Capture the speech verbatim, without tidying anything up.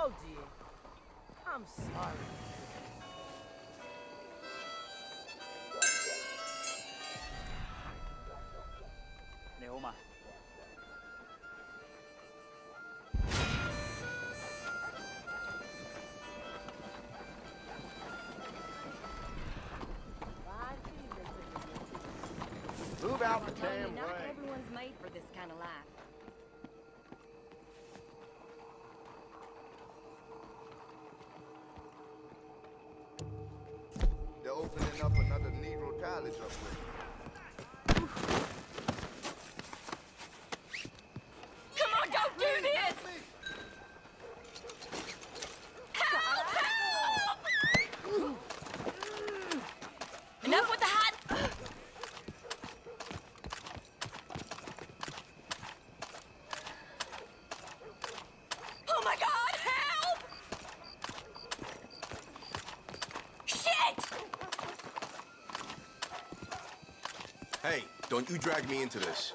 Oh dear. I'm sorry. Nếu mà Move out the Tell you, damn not way. everyone's made for this kind of life. They're opening up another Negro college up there. Come on, don't do this! Help! Help! Enough with the hot... Oh my God, help! Shit! Hey, don't you drag me into this.